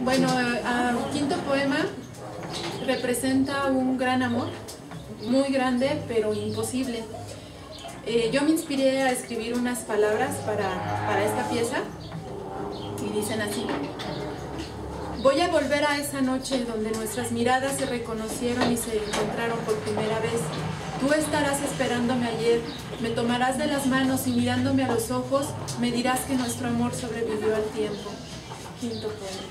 Bueno, quinto poema representa un gran amor, muy grande pero imposible. Yo me inspiré a escribir unas palabras para esta pieza y dicen así: voy a volver a esa noche donde nuestras miradas se reconocieron y se encontraron por primera vez. Tú estarás esperándome ayer, me tomarás de las manos y mirándome a los ojos me dirás que nuestro amor sobrevivió al tiempo. Quinto poema.